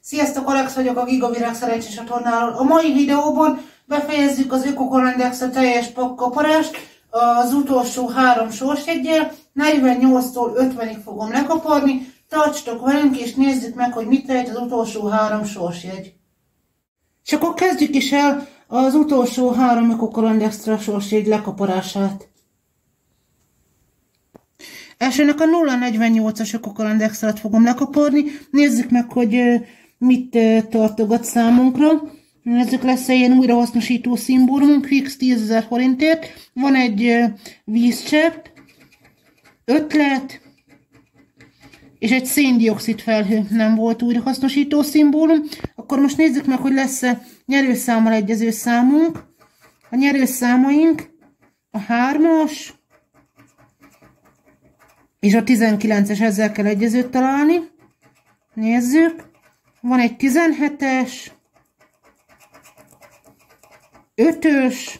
Sziasztok, Alex vagyok a Gigavirág szerencsés csatornáról. A mai videóban befejezzük az Ökokalandex teljes pakkaparást az utolsó 3 sorsjeggyel. 48-tól 50-ig fogom lekaparni. Tartsatok velünk és nézzük meg, hogy mit lehet az utolsó 3 sorsjegy. És akkor kezdjük is el az utolsó 3 Ökokalandextra sorsjegy lekaparását. Elsőnek a 048-as Ökokalandextrat fogom lekaparni. Nézzük meg, hogy mit tartogat számunkra. Ezek lesz egy ilyen újrahasznosító szimbólumunk, fix 10 000 forintért. Van egy vízcsepp, ötlet, és egy széndioxid felhő. Nem volt újrahasznosító szimbólum. Akkor most nézzük meg, hogy lesz-e nyerőszámmal egyező számunk. A nyerőszámaink a 3-as és a 19-es, ezzel kell egyezőt találni. Nézzük. Van egy 17-es, 5-ös,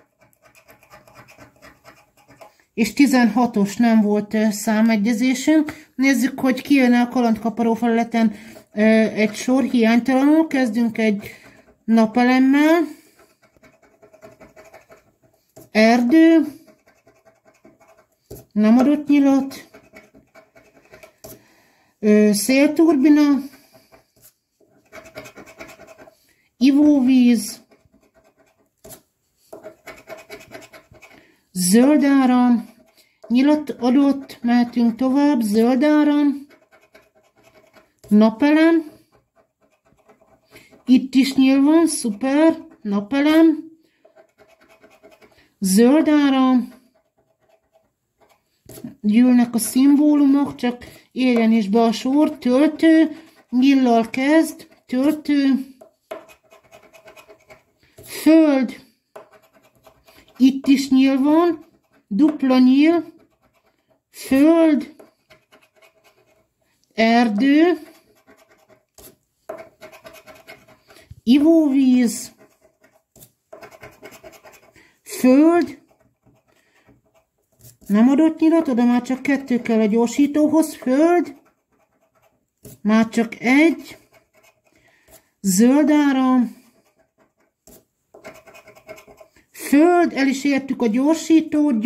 és 16-os nem volt számegyezésünk. Nézzük, hogy kijön a kalandkaparó felületen egy sor hiánytalanul. Kezdünk egy napelemmel. Erdő, nem adott nyilat, szélturbina, ivóvíz, zöld áram, nyilat adott, mehetünk tovább, zöld áram, napelem, itt is nyíl van, szuper, napelem, zöld áram, gyűlnek a szimbólumok, csak érjen is be a sor, töltő, nyillal kezd, töltő, föld, itt is nyíl van, dupla nyíl, föld, erdő, ivóvíz, föld, nem adott nyilat, oda már csak 2 kell a gyorsítóhoz, föld, már csak 1, zöld áram, föld, el is értük a gyorsítót,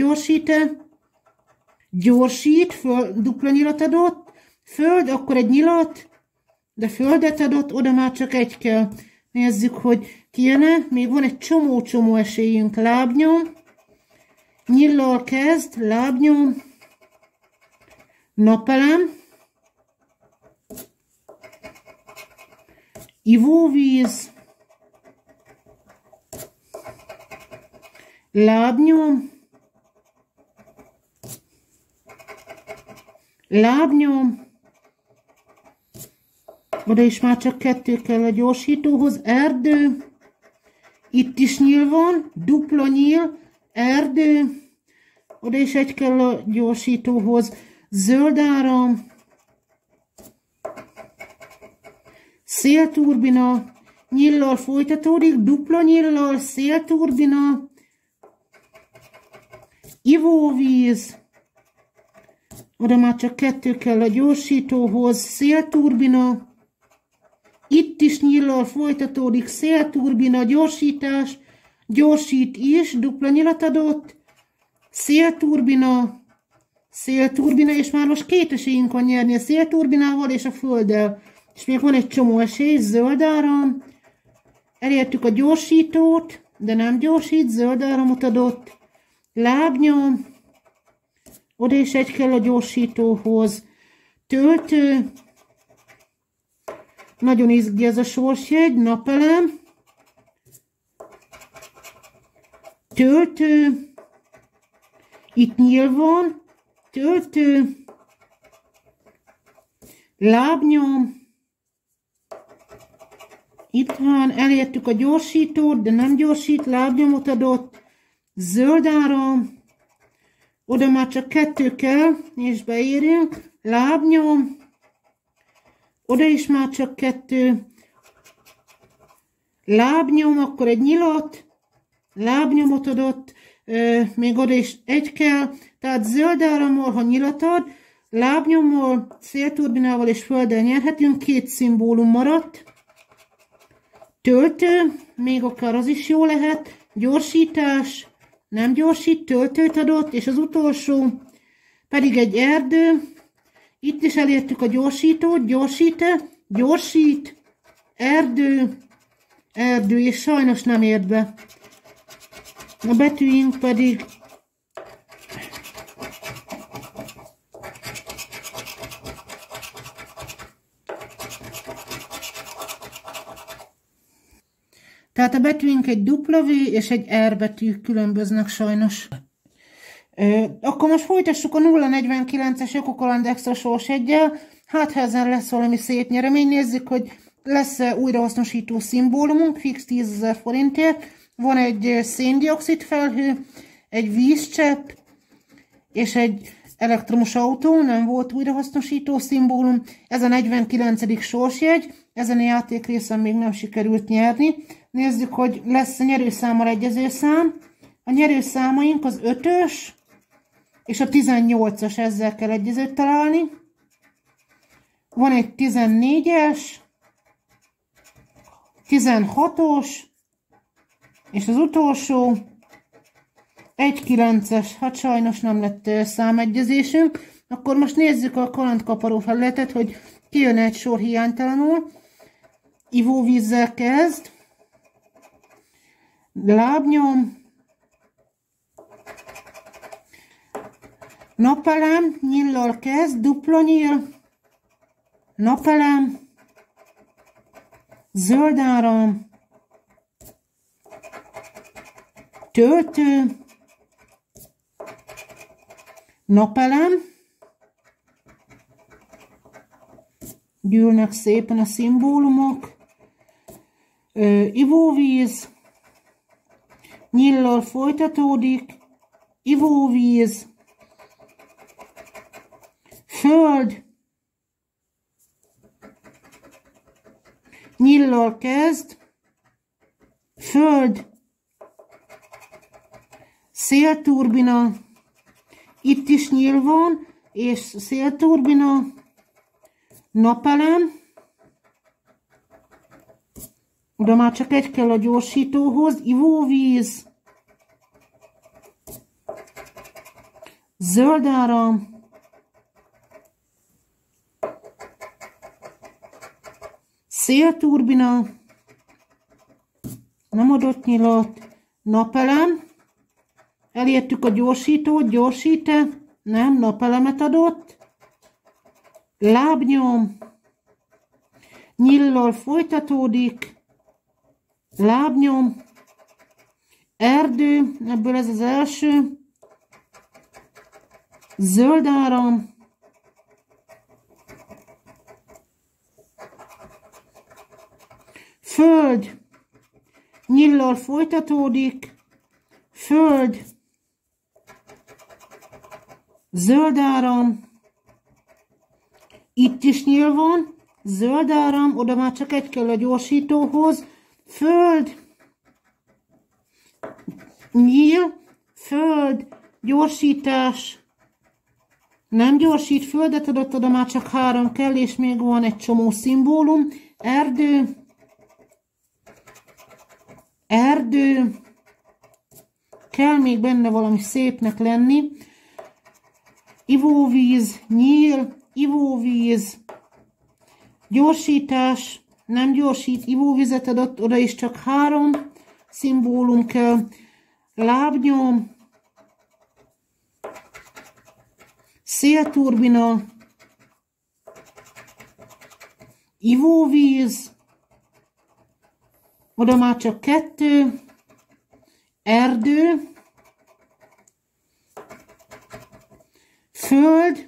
gyorsít, föld, dupla nyilat adott, föld, akkor egy nyilat, de földet adott, oda már csak 1 kell. Nézzük, hogy kijön-e, még van egy csomó esélyünk, lábnyom, nyillal kezd, lábnyom, napelem, ivóvíz, lábnyom, oda is már csak 2 kell a gyorsítóhoz, erdő, itt is nyíl van, dupla nyíl, erdő, oda is 1 kell a gyorsítóhoz, zöld áram, szélturbina, nyillal folytatódik, dupla nyillal, szélturbina, ivóvíz, oda már csak 2 kell a gyorsítóhoz, szélturbina, itt is nyillal folytatódik, szélturbina, gyorsítás, gyorsít is, dupla nyilat adott, szélturbina, és már most 2 esélyünk van nyerni a szélturbinával és a földdel. És még van egy csomó esély, zöld áram, elértük a gyorsítót, de nem gyorsít, zöld áramot adott, lábnyom, oda is 1 kell a gyorsítóhoz, töltő, nagyon izgi ez a sorsjegy, napelem, töltő, itt nyíl van, töltő, lábnyom, itt van, elértük a gyorsítót, de nem gyorsít, lábnyomot adott, zöld áram, oda már csak 2 kell, és beérünk, lábnyom, oda is már csak 2, lábnyom, akkor egy nyilat, lábnyomot adott, még oda is 1 kell, tehát zöld árammal, ha nyilat ad, lábnyommal, szélturbinával és földdel nyerhetünk, 2 szimbólum maradt. Töltő, még akár az is jó lehet, gyorsítás, nem gyorsít, töltőt adott, és az utolsó pedig egy erdő. Itt is elértük a gyorsítót, gyorsít, erdő, és sajnos nem ért be. A betűink pedig tehát a betűink egy W és egy R betű különböznek sajnos. Akkor most folytassuk a 049-es Ökokaland Extra sors 1-jel. Hát ha ezen lesz valami szép nyeremény, nézzük, hogy lesz-e újrahasznosító szimbólumunk, fix 10 000 forintért. Van egy széndioxid felhő, egy vízcsepp és egy elektromos autó, nem volt újrahasznosító szimbólum. Ez a 49. sorsjegy, ezen a játékrészen még nem sikerült nyerni. Nézzük, hogy lesz a nyerőszámmal egyező szám. A nyerőszámaink az 5-ös és a 18-as, ezzel kell egyezőt találni. Van egy 14-es, 16-os, és az utolsó egy 9-es, hát sajnos nem lett számegyezésünk. Akkor most nézzük a kalandkaparó felületet, hogy kijön egy sor hiánytalanul. Ivóvízzel kezd, lábnyom, napelem, nyillal kezd, dupla nyíl, napelem, zöld áram, töltő, napelem, gyűlnek szépen a szimbólumok, ivóvíz, nyillal folytatódik, ivóvíz, föld, nyillal kezd, föld, szélturbina, itt is nyíl van, és szélturbina, napelem, de már csak egy kell a gyorsítóhoz, ivóvíz, zöld áram, szélturbina, nem adott nyilat, napelem, elértük a gyorsítót, gyorsít-e, nem, napelemet adott, lábnyom, nyillal folytatódik, lábnyom, erdő, ebből ez az első, zöld áram, föld, nyillal folytatódik, föld, zöld áram, itt is nyíl van, zöld áram, oda már csak egy kell a gyorsítóhoz, föld, nyíl, föld, gyorsítás, nem gyorsít, földet adott, oda már csak 3 kell, és még van egy csomó szimbólum, erdő, erdő, kell még benne valami szépnek lenni, ivóvíz, nyíl, ivóvíz, gyorsítás, nem gyorsít, ivóvizet adott, oda is csak 3 szimbólum kell, lábnyom, szélturbina, ivóvíz, oda már csak 2, erdő, föld,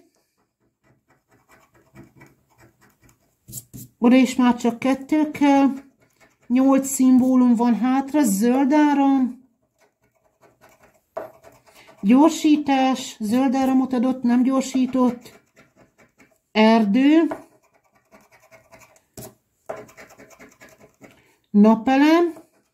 oda is már csak 2 kell, 8 szimbólum van hátra, zöld áram, gyorsítás, zöld áramot adott, nem gyorsított, erdő, napelem,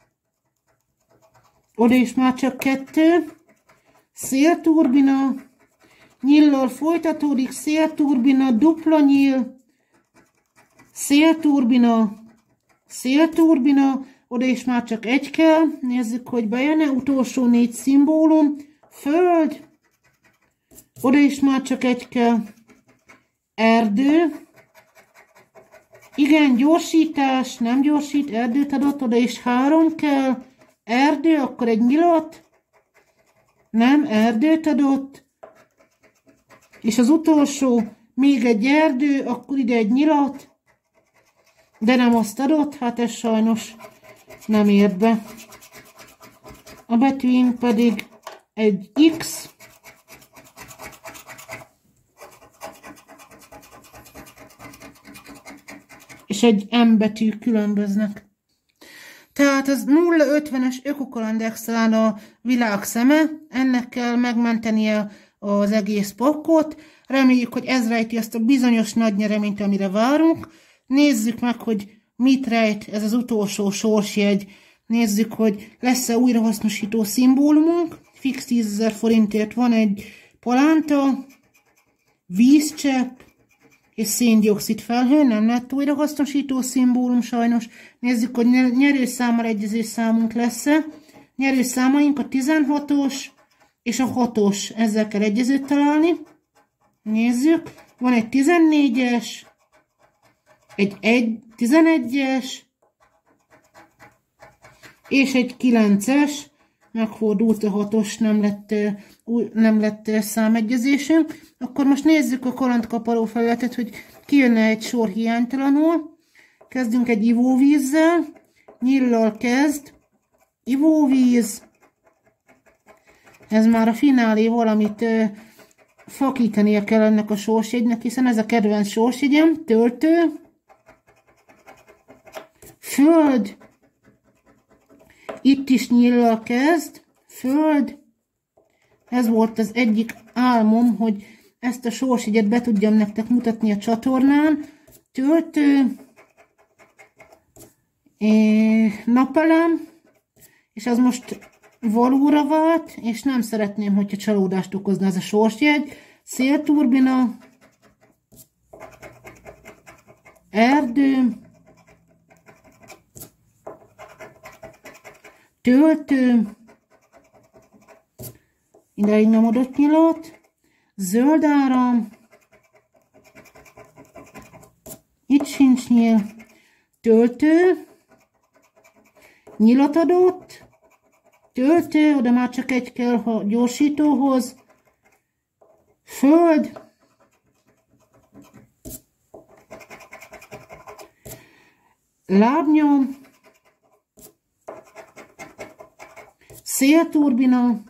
oda is már csak 2, szélturbina, nyillal folytatódik, szélturbina, dupla nyíl, szélturbina, szélturbina, oda is már csak egy kell, nézzük, hogy bejön-e, utolsó 4 szimbólum, föld, oda is már csak egy kell, erdő, igen, gyorsítás, nem gyorsít, erdőt adott, oda is 3 kell, erdő, akkor egy nyilat, nem, erdőt adott, és az utolsó, még egy erdő, akkor ide egy nyilat, de nem azt adott, hát ez sajnos nem ért be. A betűink pedig egy X, és egy M betű különböznek. Tehát az 050-es Ökokaland Extrán a világ szeme, ennek kell megmentenie az egész pakkot. Reméljük, hogy ez rejti azt a bizonyos nagy nyereményt, amire várunk. Nézzük meg, hogy mit rejt ez az utolsó sorsjegy. Nézzük, hogy lesz-e újrahasznosító szimbólumunk. Fix 10 000 forintért van egy palánta, vízcsepp és széndioxid felhő. Nem lett újrahasznosító szimbólum sajnos. Nézzük, hogy nyerőszámmal egyező számunk lesz-e. Nyerőszámaink a 16-os és a 6-os. Ezzel kell egyezőt találni. Nézzük. Van egy 14-es, egy 11-es, és egy 9-es, megfordult a 6-os, nem lett számegyezésünk. Akkor most nézzük a kalandkaparó felületet, hogy kijönne egy sor hiánytalanul. Kezdünk egy ivóvízzel, nyillal kezd, ivóvíz, ez már a finálé, valamit fakítania kell ennek a sorsjegynek, hiszen ez a kedvenc sorsjegyem, töltő, föld, itt is nyillal kezd, föld, ez volt az egyik álmom, hogy ezt a sorsjegyet be tudjam nektek mutatni a csatornán, töltő, napelem, és az most valóra vált, és nem szeretném, hogyha csalódást okozna ez a sorsjegy, szélturbina, erdő, töltő, ideig nem adott nyilat, zöld áram, itt sincs nyíl, töltő, nyilat adott, töltő, oda már csak egy kell a gyorsítóhoz, föld, lábnyom, szélturbina,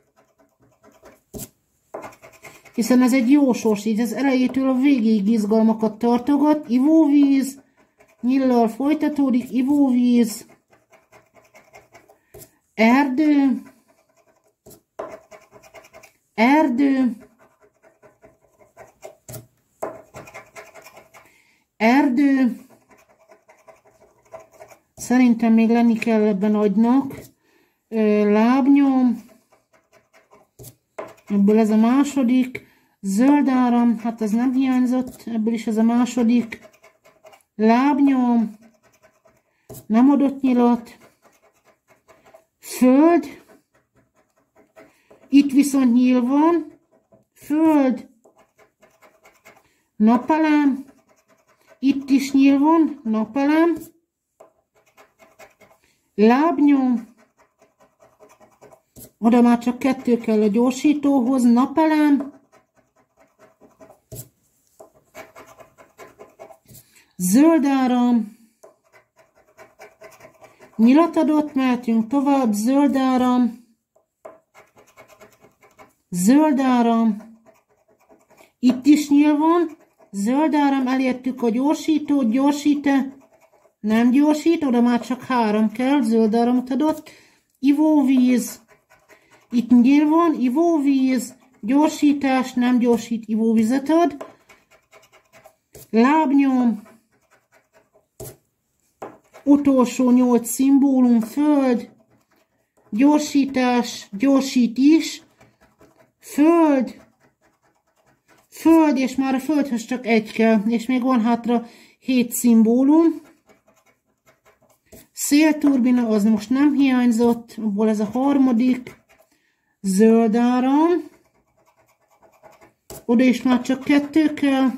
hiszen ez egy jó sors, így az elejétől a végéig izgalmakat tartogat, ivóvíz, nyillal folytatódik, ivóvíz, erdő, erdő, erdő, szerintem még lenni kell ebben agynak, lábnyom, ebből ez a második, zöld áram, hát ez nem hiányzott, ebből is ez a második, lábnyom, nem adott nyilat, föld, itt viszont nyíl van, föld, napelem, itt is nyíl van, napelem, lábnyom, oda már csak 2 kell a gyorsítóhoz, napelem, zöld áram, nyilat adott, mehetünk tovább, zöld áram, itt is nyíl van, zöld áram, elértük a gyorsítót, gyorsít-e, nem gyorsít, oda már csak 3 kell, zöld áramot adott, ivóvíz, itt nyíl van, ivóvíz, gyorsítás, nem gyorsít, ivóvizet ad, lábnyom, utolsó 8 szimbólum, föld, gyorsítás, gyorsít is, föld, föld, és már a földhöz csak 1 kell, és még van hátra 7 szimbólum, Szélturbina, az most nem hiányzott, abból ez a harmadik. Zöld áram. Oda is már csak 2 kell.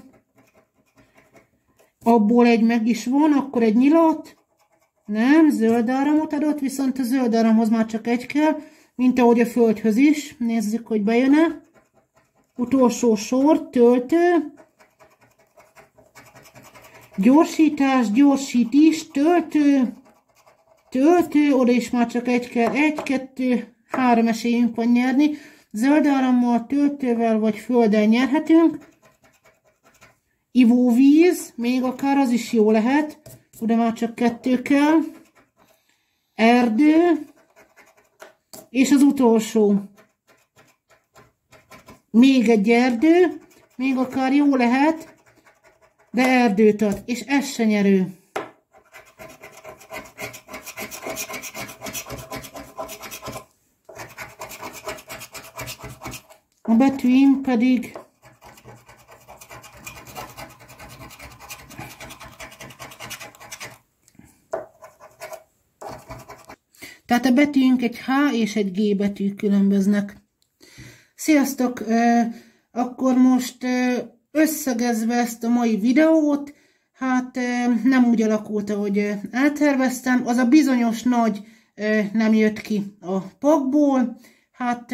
Abból egy meg is van, akkor egy nyilat. Nem, zöld áramot adott, viszont a zöld áramhoz már csak 1 kell, mint ahogy a földhöz is. Nézzük, hogy bejön-e. Utolsó sor, töltő. Gyorsítás, gyorsít is, töltő. Töltő, oda is már csak 1 kell. 1, 2, 3 esélyünk van nyerni. Zöld árammal, töltővel vagy földdel nyerhetünk. Ivóvíz, még akár az is jó lehet. Oda már csak 2 kell. Erdő. És az utolsó. Még egy erdő. Még akár jó lehet. De erdőt ad. És ez se nyerő. A betűink pedig tehát a betűink egy H és egy G betű különböznek. Sziasztok! Akkor most összegezve ezt a mai videót, hát nem úgy alakult, ahogy elterveztem. Az a bizonyos nagy nem jött ki a pakból. Hát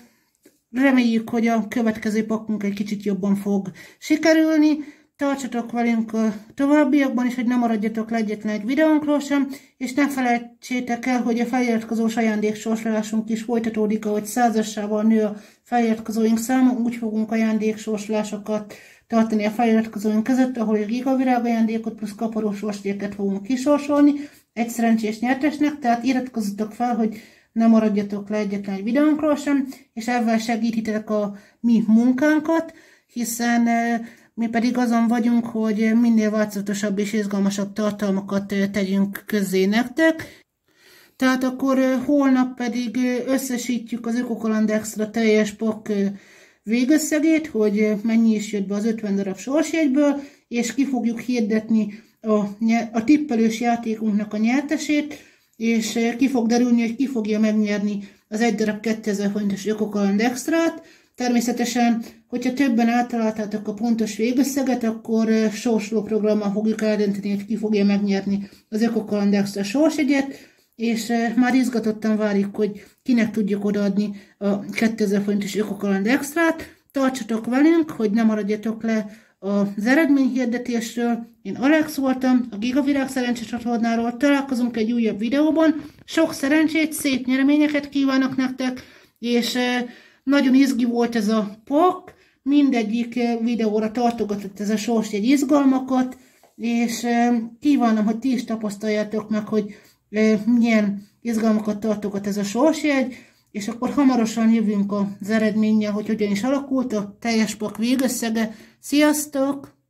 reméljük, hogy a következő pakunk egy kicsit jobban fog sikerülni. Tartsatok velünk a továbbiakban is, hogy ne maradjatok le egyetlen egy videónkról sem, és ne felejtsétek el, hogy a feliratkozós ajándéksorsolásunk is folytatódik, ahogy 100-assával nő a feliratkozóink száma, úgy fogunk ajándéksorsolásokat tartani a feliratkozóink között, ahol a gigavirág ajándékot plusz kaparós sorstérket fogunk kisorsolni egy szerencsés nyertesnek, tehát iratkozzatok fel, hogy ne maradjatok le egyetlen egy videónkról sem, és ezzel segítitek a mi munkánkat, hiszen mi pedig azon vagyunk, hogy minél változatosabb és izgalmasabb tartalmakat tegyünk közzé nektek. Tehát akkor holnap pedig összesítjük az Ökokaland Extra teljes pak végösszegét, hogy mennyi is jött be az 50 darab sorsjegyből, és ki fogjuk hirdetni a tippelős játékunknak a nyertesét, és ki fog derülni, hogy ki fogja megnyerni az 1 darab 2000 forintos Ökokaland Extrát. Természetesen, hogyha többen eltaláltátok a pontos végösszeget, akkor sorsoló programmal fogjuk eldönteni, hogy ki fogja megnyerni az Ökokaland Extra sorsjegyet, és már izgatottan várjuk, hogy kinek tudjuk odaadni a 2000 forintos Ökokaland Extrát. Tartsatok velünk, hogy ne maradjatok le az eredményhirdetésről. Én Alex voltam, a Gigavirág szerencsécsatornáról. Találkozunk egy újabb videóban. Sok szerencsét, szép nyereményeket kívánok nektek, és nagyon izgi volt ez a pak, mindegyik videóra tartogatott ez a sorsjegy izgalmakat, és kívánom, hogy ti is tapasztaljátok meg, hogy milyen izgalmakat tartogat ez a sorsjegy, és akkor hamarosan jövünk az eredménnyel, hogy hogyan is alakult a teljes pak végösszege. Sziasztok!